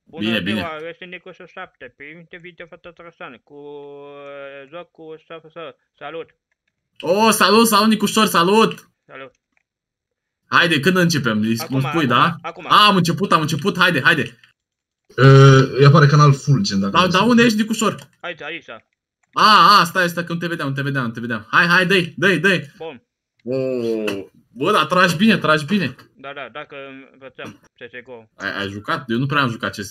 Bună Bine. ziua, este Nicu 7, primite video fototrasan cu joc cu salut. Oh, salut, Nicușor, salut! Salut. Haide, când începem? Mă spui, da? Acum. Am început, haide. Îi apare canal Fulgen, dacă Dar unde ești, Nicușor? Aici. Stai, că nu te vedeam. Hai, dă-i. Bun. Oh, bă, dar tragi bine. Da, dacă învățăm CSGO. Ai jucat? Eu nu prea am jucat CS.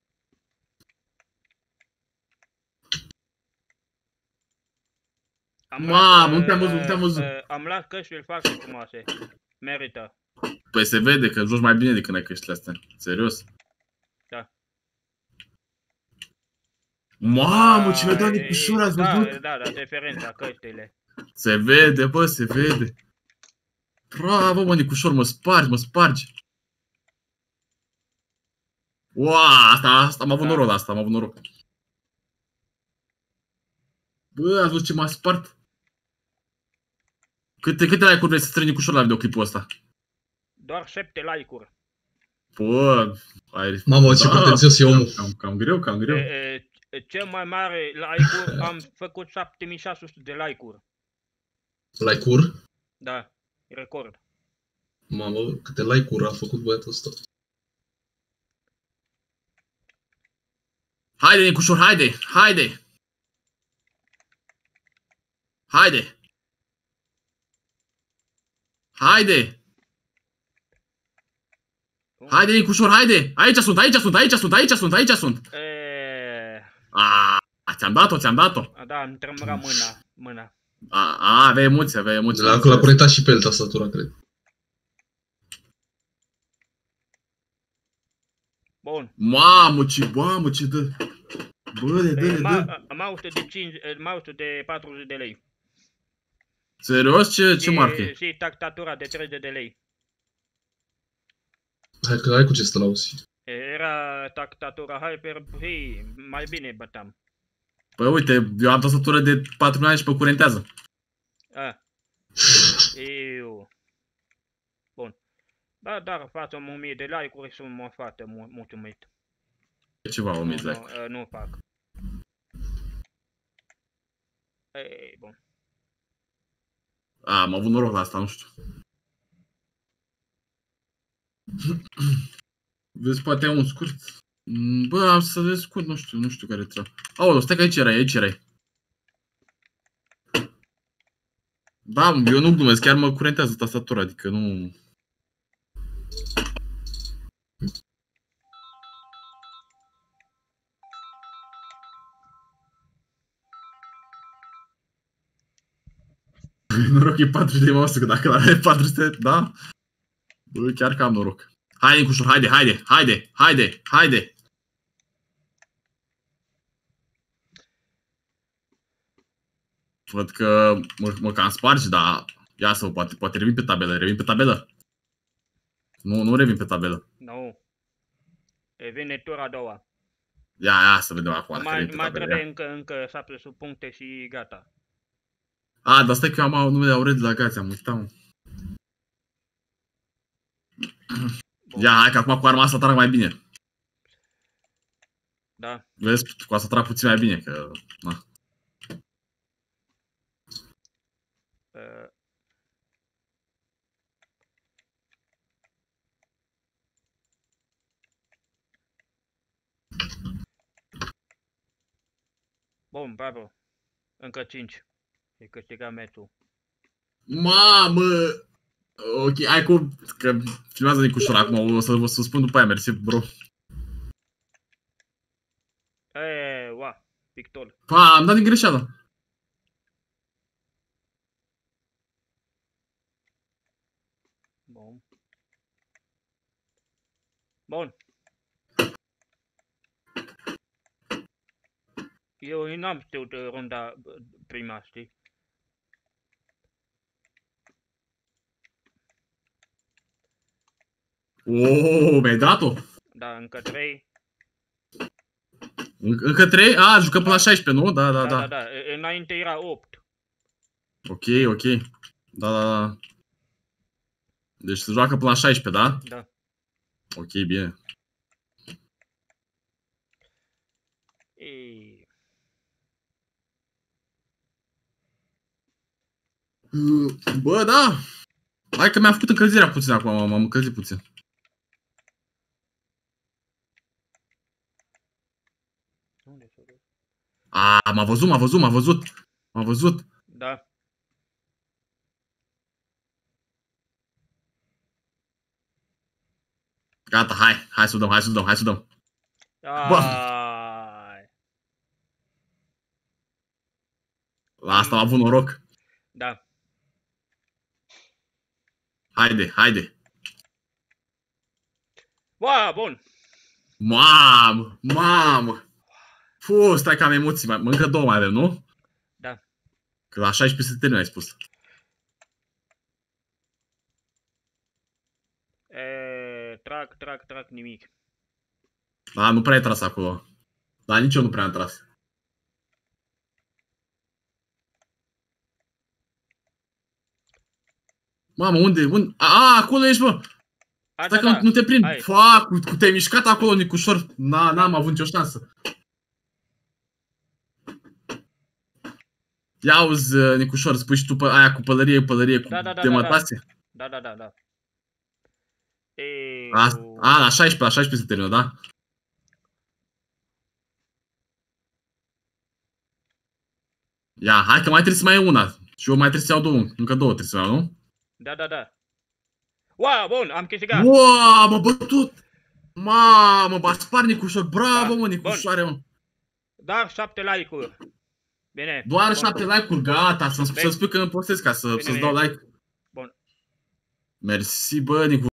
Mamă, nu te-am văzut. Am luat căștile foarte frumoase. Merită. Păi se vede că joci mai bine decât ai căștile astea. Serios. Da. Mamă, ce mi-a dat Nicușor, ați văzut? Da, diferența căștile. Se vede. Bravo, mă, Nicușor, mă spargi. Asta am avut noroc, Bă, ați văzut ce m-a spart? Câte like-uri vrei să strângi Nicușor la videoclipul ăsta? Doar 7 like-uri. Bă, Mamă, ce pretențios e omul. Cam greu. Cel mai mare like-uri am făcut 7600 de like-uri. Like-uri? Da, record. Mamă, câte like-uri a făcut băiatul ăsta. Haide, Nicușor, haide! Haide, Nicușor, haide! Aici sunt! Ți-am dat-o. Da, îmi tremura mâna. Aveai emoții. L-a proiectat și pe el tastatura, cred. Bun. Mamă, ce dă! Bă, dă! Mouse de 40 de lei. Serios? Ce marcă e? Și tactatura de 30 de lei. Hai cu ce stă la auzi. Era tactatura Hyper, mai bine băteam. Păi uite, eu am tastatură de 4 ani și pe curentează. Bun. Da, dar față 1000 de like-uri sunt foarte mulțumit. Ceva 1000 de like. Nu fac. Bun. Am avut noroc la asta, nu știu. Vezi, poate un scurt. Bă, am să vezi scurt, nu știu care trebuie. Aoleu, stai că aici erai. Da, eu nu glumesc, chiar mă curentează tastatura, adică nu... Noroc e 40 de mouse, că dacă l-are 400, da? Bă, chiar că am noroc. Hai, Nicușor, haide! Văd că mă cam spargi, dar ia să poate revin pe tabelă. Nu revin pe tabelă. Nu. Vine tura a doua. Ia să vedem acum. Mai trebuie încă 700 puncte și gata. Dar stai că eu am numele Aurel la Gați, am uitat. Ia, hai că acum cu arma asta trag mai bine. Da. Vezi, cu asta trag puțin mai bine, că... Na. Bun, bravo. Încă 5. E câștigat meciul. Mamă! Ok, hai că filmează Nicușor acum, o să spun după aia, mersi, bro. Pictol. Am dat din greșeală. Bun. Eu n-am știut runda prima, știi? Mi-ai dat-o? Da, încă 3. Încă 3? Jucăm până la 16, nu? Da. Da, înainte era 8. Ok. Da. Deci se joacă până la 16, da? Da. Ok, bine. Ei. Bă, da. Hai că mi-am făcut încălzirea puțin acum, m-am încălzit puțin. A, m-a văzut. Da. Gata, hai să o dăm. Ai. La asta am avut noroc. Da. Haide. Wow, bun. Mamă. Stai că am emoții, încă 2 mai avem, nu? Da. Că la 16 se termină, ai spus. Trag nimic. Da, nu prea ai tras acolo. Da, nici eu nu prea am tras. Mamă, unde? Acolo ești, bă! Stai că nu te prind. Te-ai mișcat acolo, Nicușor. N-am avut nicio șansă. Ia auzi, Nicușor, spui și tu aia cu pălărie cu demătație? Da. La 16 se termină, da? Ia, hai că mai trebuie să mai iau una. Și eu mai trebuie să iau încă 2 trebuie să iau, nu? Da. Wow, bun, am câștigat. Wow, m-a bătut! Mamă, m-a spart Nicușor. Bravo, mă, Nicușoare, mă. Doar 7 like-uri. Bine. Doar 7 like-uri, gata. Să-mi spui că nu postez ca să-ți dau like. Bun. Mersi, bă, Nicu.